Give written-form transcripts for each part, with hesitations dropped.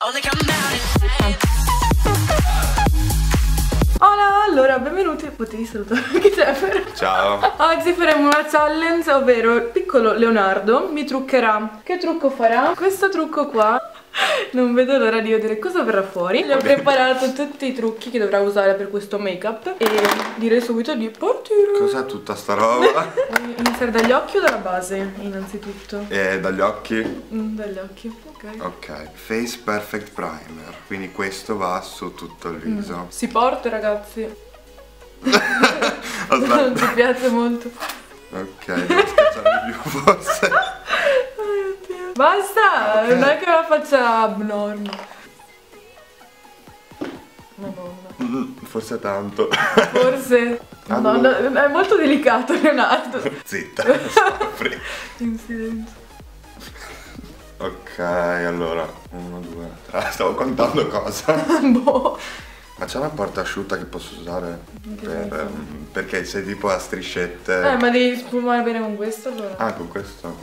Hola, allora benvenuti, potevi salutare anche Jeffer. Ciao. Oggi faremo una challenge, ovvero il piccolo Leonardo mi truccherà. Che trucco farà? Questo trucco qua. Non vedo l'ora di vedere cosa verrà fuori. Gli ho preparato tutti i trucchi che dovrà usare per questo make up e direi subito di partire. Cos'è tutta sta roba? Iniziare dagli occhi o dalla base, innanzitutto? Dagli occhi? Dagli occhi, ok. Ok, Face Perfect Primer. Quindi questo va su tutto il viso. Si porta, ragazzi. Aspetta. Non ti piace molto. Ok, devo schiacciare di più forse. Basta, Okay. non è che la faccia abnorme. Madonna. Forse tanto. Forse. Allora. Madonna, è molto delicato, Leonardo. Zitta, soffri. In silenzio. Ok, allora 1, 2, 3. Stavo contando cosa. Boh. Ma c'è una porta asciutta che posso usare? Che senso? Perché sei tipo a striscette. Ma devi sfumare bene con questo allora. Ah, con questo?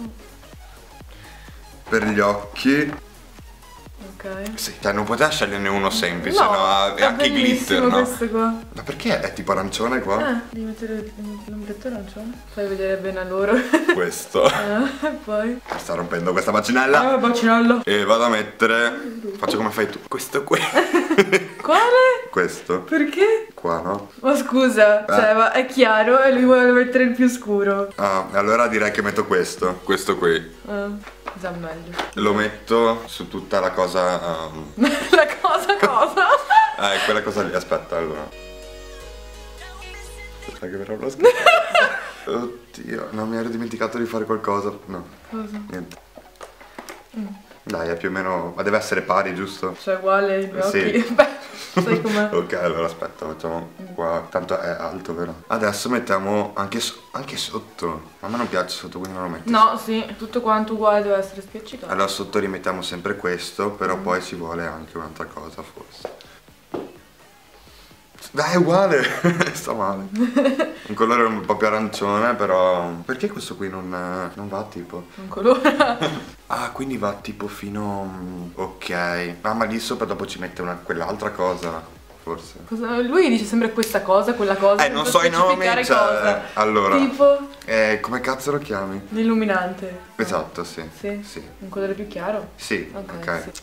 Per gli occhi. Ok. Sì, cioè non poteva sceglierne uno semplice, No, no? E è anche i glitter, bellissimo no? questo qua. Ma perché è tipo arancione qua? Devi mettere l'ombretto arancione. Fai vedere bene a loro. Questo. Poi. Mi sta rompendo questa bacinella. Bacinello. E vado a mettere. Faccio come fai tu. Questo qui. Quale? Questo. Perché? Qua, no? Ma scusa, cioè, ma è chiaro e lui vuole mettere il più scuro. Ah, allora direi che metto questo. Questo qui. Già meglio. Lo metto su tutta la cosa. La cosa? Quella cosa lì. Aspetta, allora. Aspetta che verrà una scherzo. Oddio, non mi ero dimenticato di fare qualcosa. No. Cosa? Niente. Dai, è più o meno. Ma deve essere pari, giusto? Cioè uguale i miei Sì. occhi. Beh, sai com'è. Ok, allora aspetta, facciamo qua. Tanto è alto, vero? Adesso mettiamo anche sotto. A me non piace sotto, quindi non lo metto. No, sì, tutto quanto uguale deve essere spiaccicato. Allora sotto rimettiamo sempre questo, però poi ci vuole anche un'altra cosa, forse. Dai, è uguale! Sta male. Un colore un po' più arancione, però. Perché questo qui non va tipo? Un colore. Ah, quindi va tipo fino. Ok. Ah, ma lì sopra dopo ci mette quell'altra cosa, forse. Lui dice sempre questa cosa, quella cosa. Non so i nomi, specificare cioè. cosa. Allora. Tipo Come cazzo lo chiami? l'illuminante. Esatto, sì. Sì? Sì. Un colore più chiaro? Sì, ok. Sì.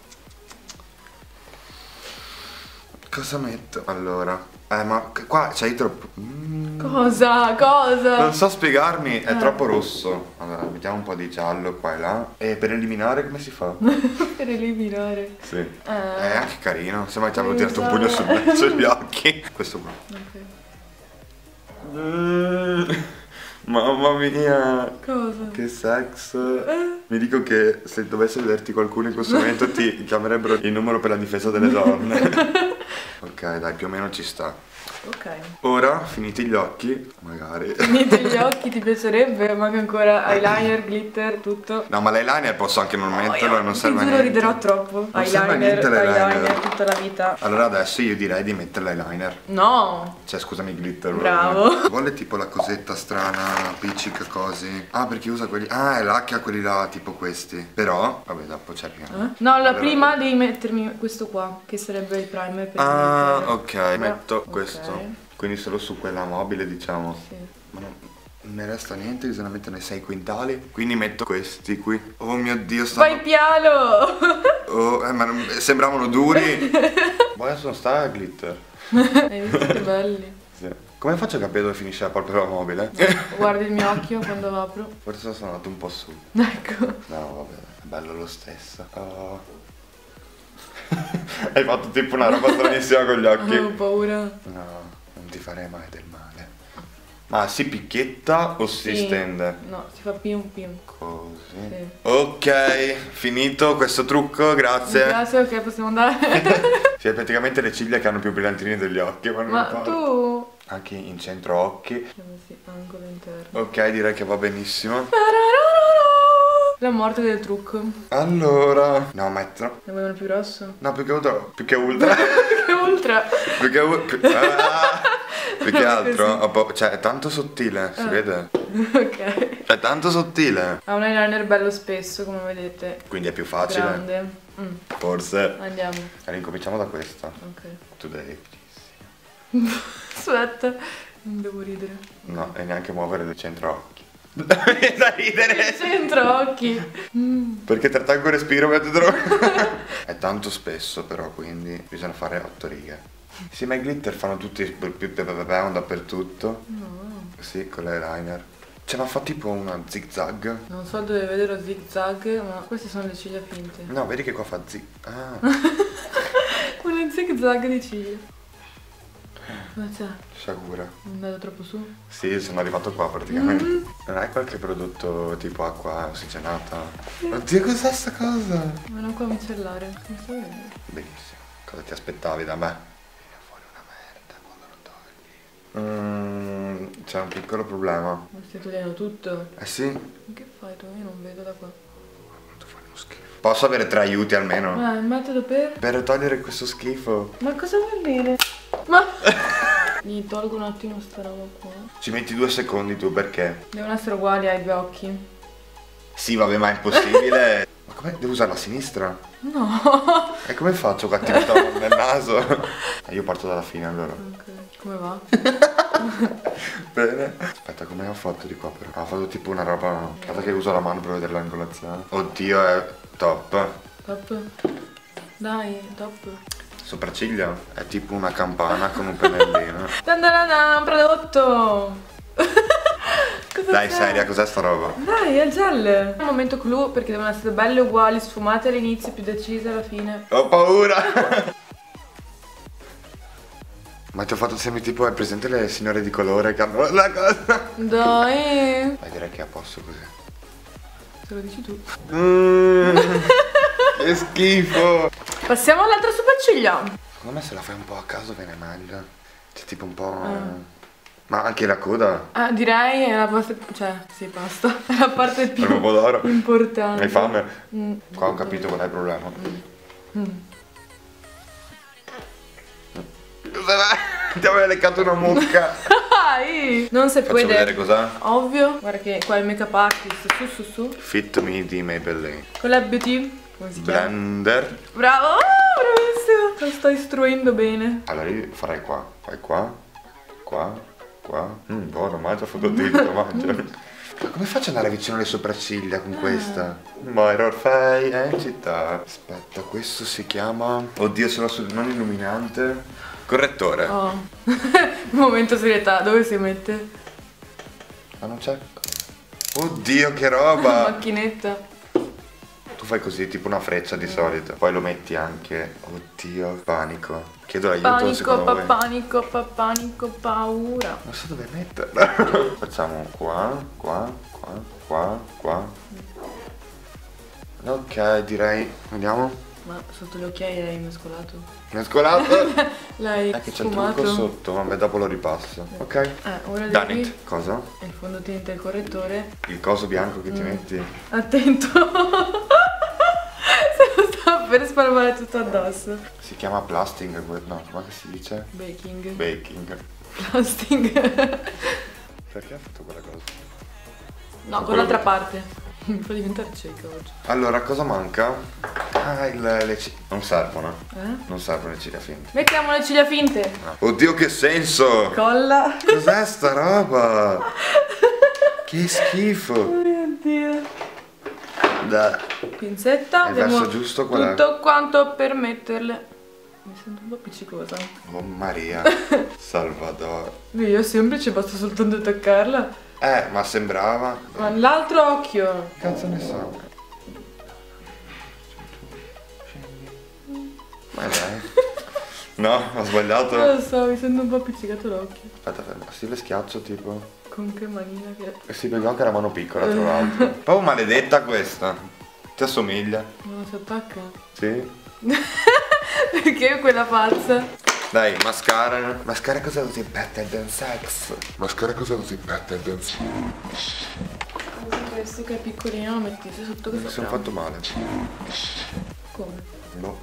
Cosa metto? Allora. Ma qua c'hai troppo. Cosa? Non so spiegarmi, è troppo rosso. Allora, mettiamo un po' di giallo qua e là. E per eliminare come si fa? Per eliminare. Sì. È anche carino. Sembra che ti avevo tirato un Esatto. pugno sugli occhi. Questo qua. Ok. Mamma mia. Cosa? Che sex. Mi dico che se dovesse vederti qualcuno in questo momento ti chiamerebbero il numero per la difesa delle donne. Ok, dai, più o meno ci sta. Ok. Ora, finiti gli occhi, magari. Finiti gli occhi ti piacerebbe? Manca ancora eyeliner, glitter, tutto. No, ma l'eyeliner posso anche non metterlo e non serve a Ti niente. giuro riderò troppo. Non serve a niente l'eyeliner. Tutta la vita. Allora adesso io direi di mettere l'eyeliner. No. Cioè, scusami, glitter. Bravo. Vuole tipo la cosetta strana, appiccica così. Ah, perché usa quelli. Ah, è là che ha quelli là, tipo questi. Però, vabbè, dopo ci arriviamo. No, Allora- prima devi mettermi questo qua, che sarebbe il primer per Ah, il ok, metto Ok. questo. Quindi solo su quella mobile, diciamo. Sì. Ma non ne resta niente, bisogna metterne 6 quintali. Quindi metto questi qui. Oh mio Dio, Vai piano! Oh, ma sembravano duri. Poi adesso sta il glitter. Hai visto che belli? Sì. Come faccio a capire dove finisce la palpebra mobile? Guardi il mio occhio quando apro. Forse sono andato un po' su. Ecco. No, vabbè, è bello lo stesso. Oh. Hai fatto tipo una roba stranissima con gli occhi. Ho paura. No, non ti farei mai del male. Ma si picchietta o si Sì. stende? No, si fa pium pium. Così. Sì. Ok, finito questo trucco, grazie. Grazie, ok, possiamo andare. Sì, praticamente le ciglia che hanno più brillantini degli occhi, ma non Ma importa. tu... Anche in centro occhi. Sì, angolo interno. Ok, direi che va benissimo. La morte del trucco. Allora. No, metto. Ne vuoi uno più grosso? No, più che ultra. Più che ultra. Che ultra! più che altro. Cioè, è tanto sottile, si vede. Ok. È tanto sottile. Ha un eyeliner bello spesso, come vedete. Quindi è più facile. Grande. Forse. Andiamo. Allora, incominciamo da questa. Ok. Today. Aspetta, non devo ridere. No, e neanche muovere il centro occhi. Da ridere. Centro occhi. Perché trattengo il respiro mentre È tanto spesso però, quindi bisogna fare 8 righe. Sì, ma i glitter fanno tutti dappertutto. No. Sì, con l'eyeliner. Cioè, ma fa tipo una zigzag. Non so dove vedere lo zigzag, ma queste sono le ciglia finte. No, vedi che qua fa zig. Ah. Una zigzag di ciglia. Cosa c'è? Sciagura. Non è andato troppo su? Sì, sono arrivato qua praticamente. Non hai qualche prodotto tipo acqua ossigenata? Oddio, cos'è sta cosa? Ma non qua micellare. Come sto vedendo? Benissimo. Cosa ti aspettavi da me? Viene fuori una merda quando lo togli. C'è un piccolo problema. Ma stai togliendo tutto? Eh sì? Ma che fai tu? Io non vedo da qua. Quanto fare uno schifo. Posso avere 3 aiuti almeno? Il metodo per? Per togliere questo schifo. Ma cosa vuol dire? Ma... Gli tolgo un attimo sta roba qua. Ci metti 2 secondi tu, perché? Devono essere uguali ai due occhi. Sì, vabbè, ma è impossibile. Ma come? Devo usare la sinistra? No. E come faccio cattività nel naso? Io parto dalla fine allora. Ok. Come va? Bene. Aspetta, come ho fatto di qua però? Ho fatto tipo una roba. Aspetta che uso la mano per vedere l'angolazione. Oddio, è top. Top. Dai, top. Sopracciglia è tipo una campana con un pennellino. Dandanana, prodotto! Cosa Dai, c'è? seria, cos'è sta roba? Dai, è il gel! Un momento clou perché devono essere belle uguali, sfumate all'inizio, più decise alla fine. Ho paura! Ma ti ho fatto semi tipo, hai presente le signore di colore che hanno la cosa? Dai! Ma direi che è a posto così. Se lo dici tu. Che schifo! Passiamo all'altra sopracciglia. Secondo me se la fai un po' a caso viene meglio. C'è tipo un po'... Ma anche la coda? Direi è la parte... cioè, sì, basta. È la parte più Il pomodoro. importante. Hai fame? Qua ho capito qual è il problema. Ti avevo leccato una mucca. Dai! Non si può Faccio vedere cos'è. Ovvio. Guarda che qua è il make-up artist. Su. Fit Me di Maybelline. Con la beauty. Come si chiama? Blender. Bravo! Bravissimo! Lo sto istruendo bene. Allora io farei qua. Fai qua. Qua. Buono, mangia fototito, mangia. Ma come faccio ad andare vicino alle sopracciglia con questa? Mirror Fay è in città. Aspetta, questo si chiama... Oddio, sono non illuminante. Correttore. Oh. Momento serietà, dove si mette? Ma non c'è. Oddio, che roba! Macchinetta. Tu fai così, tipo una freccia di solito. Poi lo metti anche. Oddio, panico. Chiedo l'aiuto secondo voi. Panico, paura. Non so dove metterla. Facciamo qua. Ok, direi. Vediamo. Ma sotto gli occhiali l'hai mescolato? Mescolato? L'hai È che c'è il sfumato? trucco sotto. Vabbè, dopo lo ripasso. Ok? Ora Done devi... it. Cosa? Il fondotinta e il correttore. Il coso bianco che ti metti? Attento. Se lo sta per spalmare tutto addosso. Si chiama plasting. No, come si dice? Baking. Baking. Plasting. Perché ha fatto quella cosa? No, con l'altra parte. Mi fa diventare cieca oggi. Allora, cosa manca? Le ciglia. Non servono. Non servono le ciglia finte. Mettiamo le ciglia finte. Oddio, che senso! Colla. Cos'è sta roba? Che schifo! Oh mio Dio. Dai. Pinzetta. Il verso giusto qual è? Tutto quanto per metterle. Mi sento un po' appiccicosa. Oh Maria. Salvador. Io semplice, basta soltanto toccarla. Ma sembrava. Ma l'altro occhio. Cazzo ne so. Ma dai. No, ho sbagliato. Non lo so, mi sento un po' appiccicato l'occhio. Aspetta, sì, le schiaccio tipo. Con che manina che... Sì, perché ho anche la mano piccola tra l'altro. Proprio maledetta questa. Ti assomiglia? Non si attacca? Sì. Perché quella pazza? Dai, mascara. Mascara cos'è così better than sex? Mascara cos'è così better than sex? Questo che è piccolino lo metti sotto questo. Mi sono fatto male. Come? No.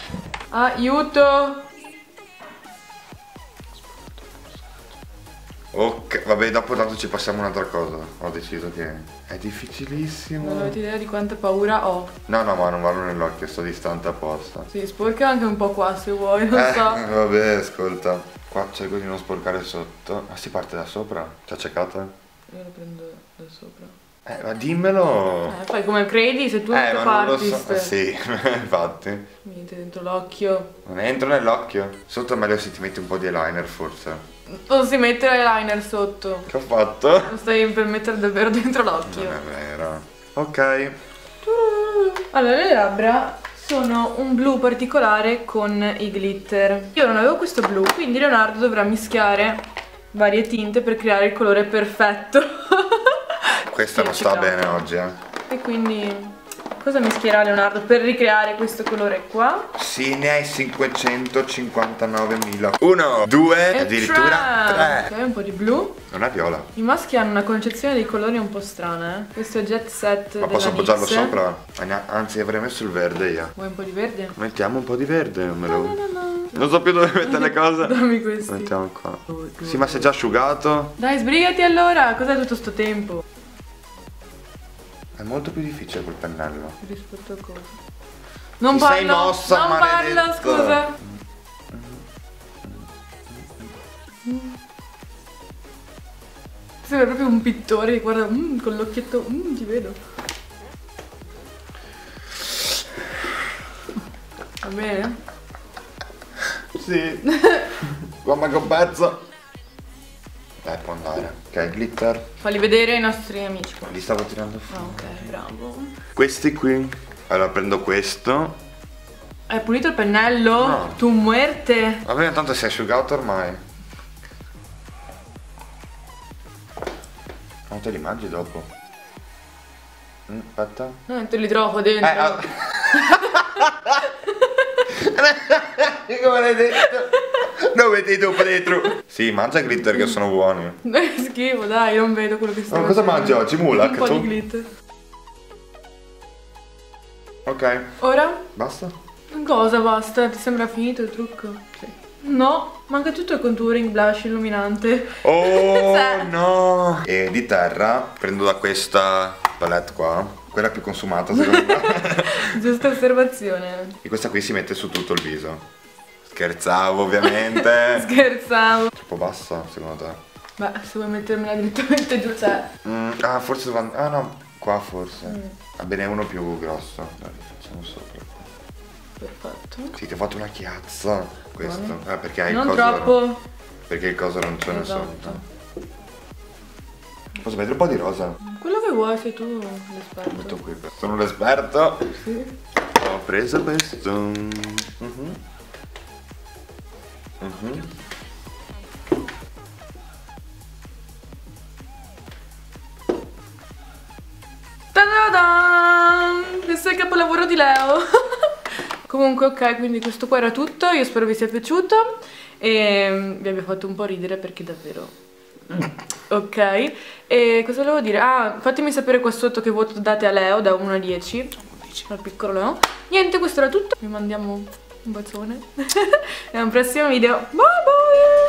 Aiuto! Ok, vabbè, dopo tanto ci passiamo un'altra cosa. Ho deciso che è difficilissimo. Non avete idea di quanta paura ho. No, no, ma non vado nell'occhio, sto distante apposta. Sì, sporca anche un po' qua se vuoi, non so. Vabbè, ascolta. Qua cerco di non sporcare sotto. Ma si parte da sopra? Ci ha cercato? Io lo prendo da sopra. Ma dimmelo. Fai come credi, se tu non Ma parti. non lo so. Sì, infatti. Niente dentro l'occhio. Non entro nell'occhio. Sotto è meglio se ti metti un po' di eyeliner forse. Non si mette l'eyeliner sotto. Che ho fatto? Lo stai per mettere davvero dentro l'occhio. Non è vero. Ok. Allora, le labbra sono un blu particolare con i glitter. Io non avevo questo blu, quindi Leonardo dovrà mischiare varie tinte per creare il colore perfetto. Questa non sta bene oggi, E quindi cosa mischierà Leonardo per ricreare questo colore qua? Sì, ne hai 559.000. 1, 2, addirittura 3. Ok, un po' di blu. Non è viola. I maschi hanno una concezione dei colori un po' strana, eh. Questo è Jet Set Ma della posso appoggiarlo NYX. sopra? Anzi, avrei messo il verde io. Vuoi un po' di verde? Mettiamo un po' di verde. No. Non so più dove mettere le cose. Dammi questi. Mettiamo qua. Sì, ma sei già asciugato. Dai, sbrigati allora. Cos'è tutto sto tempo? È molto più difficile col pennello. Rispetto a cosa? Non Ti sei parlo. mossa, non parlo, maledetta. scusa. Sembra proprio un pittore che guarda con l'occhietto. Ti vedo. Va bene? Sì. Come che un pezzo. Dai, può andare. Ok, glitter. Falli vedere ai nostri amici. Li stavo tirando Ah, fuori. ok, bravo. Questi qui. Allora prendo questo. Hai pulito il pennello? No. Tu muerte. Va bene, tanto si è asciugato ormai. Non te li mangi dopo? Aspetta. No, te li trovo dentro. Come l'hai detto? Non metti dopo dentro. Sì, mangia glitter che sono buoni. È schifo, dai, non vedo quello che stai Ma cosa facendo. mangi oggi? Mulak? Un po' Tu? di glitter. Ok, Ora? basta? Cosa basta? Ti sembra finito il trucco? Sì. No, manca tutto il contouring, blush illuminante. Oh Sì. no! E di terra prendo da questa palette qua, quella più consumata secondo me. Giusta osservazione. E questa qui si mette su tutto il viso. Scherzavo ovviamente. Scherzavo. Troppo bassa secondo te? Beh, se vuoi mettermela direttamente giù c'è. Forse devo ah no, qua forse. Va bene, uno più grosso. Dai, facciamo sopra. Perfetto. Sì, ti ho fatto una chiazza. Questo. Buono. Perché hai Non il coso. troppo. Perché il coso arancione Esatto. sotto. Posso mettere un po' di rosa? Quello che vuoi, sei tu Metto l'esperto. qui. Sono un esperto. Sì. Ho preso questo. Ta-da-dan! Questo è il capolavoro di Leo. Comunque ok, quindi questo qua era tutto. Io spero vi sia piaciuto e vi abbia fatto un po' ridere perché davvero ok. E cosa volevo dire? Fatemi sapere qua sotto che voto date a Leo da 1 a 10 al piccolo Leo. Niente, questo era tutto. Vi mandiamo un bacione e a un prossimo video. Bye bye.